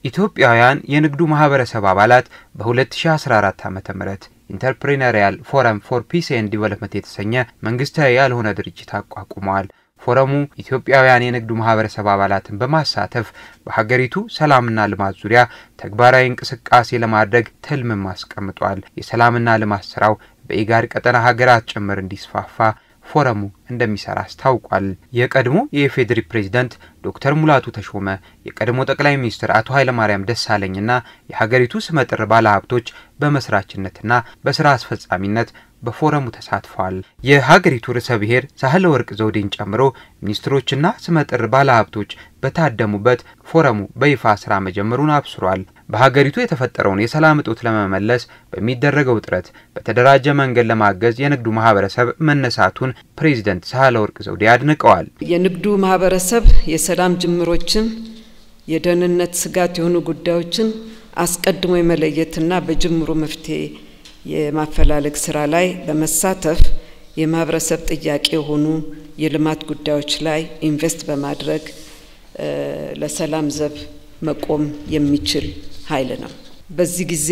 ኢትዮጵያውያን የንግዱ ማህበረሰብ አባላት በ2014 ዓ.ም ኢንተርፕሬነሪያል ፎረም ፎር ፒስ ኤንድ ዲቨሎፕመንት የተሰኘ መንግስታዊ ያልሆነ ድርጅት አቋቁመዋል። ፎረሙ ኢትዮጵያውያን የንግዱ ማህበረሰብ አባላትን በማሳተፍ በሀገሪቱ ሰላምና ልማት ዙሪያ ተግባራዊ እንቅስቃሴ ለማድረግ ትልም አስቀምጧል። የሰላምና ልማት ስራው በኢጋድ ቀጠና ሀገራት ጭምር እንዲስፋፋ ፎረሙ እንደሚሰራ አስታውቋል። የቀድሞ የኢፌዴሪ ፕሬዝዳንት ዶክተር ሙላቱ ተሾመ፣ የቀድሞ ጠቅላይ ሚኒስትር አቶ ኃይለማርያም ደሳለኝና የሀገሪቱ ስመጥር ባለሀብቶች በመስራችነትና በስራ አስፈጻሚነት በፎረሙ ተሳትፈዋል። የሀገሪቱ ርዕሰ ብሔር ሳህለወርቅ ዘውዴን ጨምሮ ሚኒስትሮችና ስመጥር ባለሀብቶች በታደሙበት ፎረሙ በይፋ ስራ መጀመሩን አብስሯል። በሀገሪቱ የተፈጠረውን የሰላም እጦት ለመመለስ በሚደረገው ጥረት በተደራጀ መንገድ ለማገዝ የንግዱ ማህበረሰብ መነሳቱን ፕሬዝዳንት ሳህለወርቅ ዘውዴ አድንቀዋል። የንግዱ ማህበረሰብ የሰላም ጅምሮችን፣ የደህንነት ስጋት የሆኑ ጉዳዮችን አስቀድሞ የመለየትና በጅምሩ መፍትሄ የማፈላለግ ስራ ላይ በመሳተፍ የማህበረሰብ ጥያቄ የሆኑ የልማት ጉዳዮች ላይ ኢንቨስት በማድረግ ለሰላም ዘብ መቆም የሚችል ኃይል ነው። በዚህ ጊዜ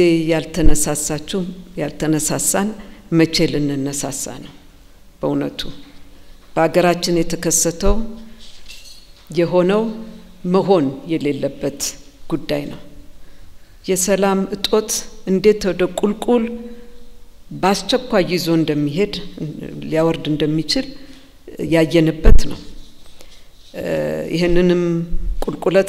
ያልተነሳሳን መቼ ልንነሳሳ ነው? በእውነቱ በአገራችን የተከሰተው የሆነው መሆን የሌለበት ጉዳይ ነው። የሰላም እጦት እንዴት ወደ ቁልቁል ባስቸኳይ ይዞ እንደሚሄድ ሊያወርድ እንደሚችል ያየንበት ነው። ይሄንንም ቁልቁለት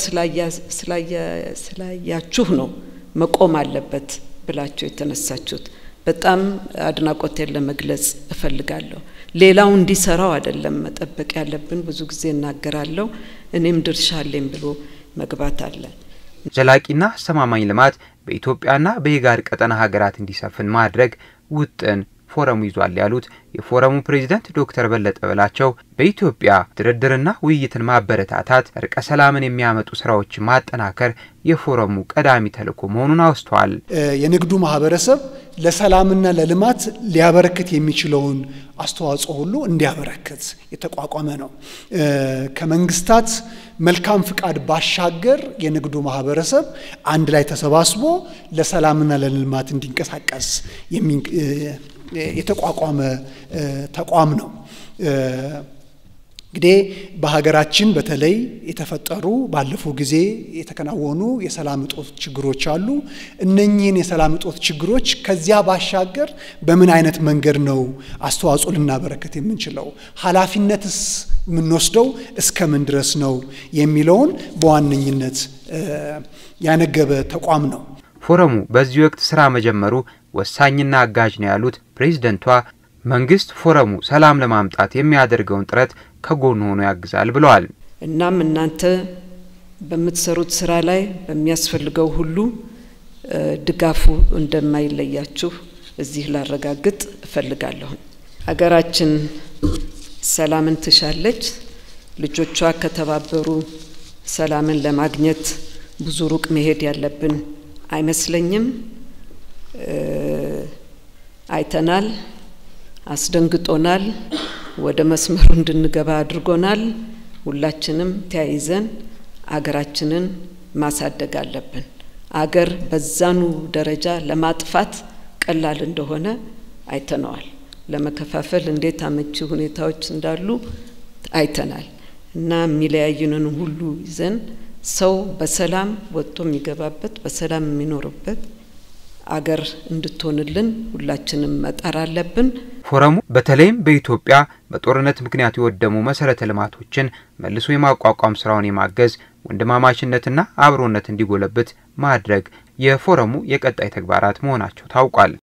ስላያችሁ ነው መቆም አለበት ብላችሁ የተነሳችሁት። በጣም አድናቆቴን ለመግለጽ እፈልጋለሁ። ሌላው እንዲሰራው አይደለም መጠበቅ ያለብን። ብዙ ጊዜ እናገራለሁ፣ እኔም ድርሻ አለኝ ብሎ መግባት አለ። ዘላቂና አስተማማኝ ልማት በኢትዮጵያና በኢጋድ ቀጠና ሀገራት እንዲሰፍን ማድረግ ውጥን ፎረሙ ይዟል ያሉት የፎረሙ ፕሬዝዳንት ዶክተር በለጠ በላቸው በኢትዮጵያ ድርድርና ውይይትን ማበረታታት፣ እርቀ ሰላምን የሚያመጡ ስራዎችን ማጠናከር የፎረሙ ቀዳሚ ተልዕኮ መሆኑን አውስተዋል። የንግዱ ማህበረሰብ ለሰላምና ለልማት ሊያበረክት የሚችለውን አስተዋጽኦ ሁሉ እንዲያበረክት የተቋቋመ ነው። ከመንግስታት መልካም ፍቃድ ባሻገር የንግዱ ማህበረሰብ አንድ ላይ ተሰባስቦ ለሰላምና ለልማት እንዲንቀሳቀስ የተቋቋመ ተቋም ነው። እንግዲህ በሀገራችን በተለይ የተፈጠሩ ባለፈው ጊዜ የተከናወኑ የሰላም እጦት ችግሮች አሉ። እነኚህን የሰላም እጦት ችግሮች ከዚያ ባሻገር በምን አይነት መንገድ ነው አስተዋጽኦ ልናበረከት የምንችለው? ኃላፊነትስ የምንወስደው እስከምን ድረስ ነው የሚለውን በዋነኝነት ያነገበ ተቋም ነው። ፎረሙ በዚህ ወቅት ስራ መጀመሩ ወሳኝና አጋዥ ነው ያሉት ፕሬዝዳንቷ መንግስት ፎረሙ ሰላም ለማምጣት የሚያደርገውን ጥረት ከጎኑ ሆኖ ያግዛል ብለዋል። እናም እናንተ በምትሰሩት ስራ ላይ በሚያስፈልገው ሁሉ ድጋፉ እንደማይለያችሁ እዚህ ላረጋግጥ እፈልጋለሁ። ሀገራችን ሰላምን ትሻለች። ልጆቿ ከተባበሩ ሰላምን ለማግኘት ብዙ ሩቅ መሄድ ያለብን አይመስለኝም። አይተናል፣ አስደንግጦናል፣ ወደ መስመሩ እንድንገባ አድርጎናል። ሁላችንም ተያይዘን አገራችንን ማሳደግ አለብን። አገር በዛኑ ደረጃ ለማጥፋት ቀላል እንደሆነ አይተናል። ለመከፋፈል እንዴት አመቺ ሁኔታዎች እንዳሉ አይተናል። እና የሚለያዩንን ሁሉ ይዘን ሰው በሰላም ወጥቶ የሚገባበት በሰላም የሚኖርበት አገር እንድትሆንልን ሁላችንም መጣር አለብን። ፎረሙ በተለይም በኢትዮጵያ በጦርነት ምክንያት የወደሙ መሰረተ ልማቶችን መልሶ የማቋቋም ስራውን የማገዝ ወንድማማችነትና አብሮነት እንዲጎለብት ማድረግ የፎረሙ የቀጣይ ተግባራት መሆናቸው ታውቋል።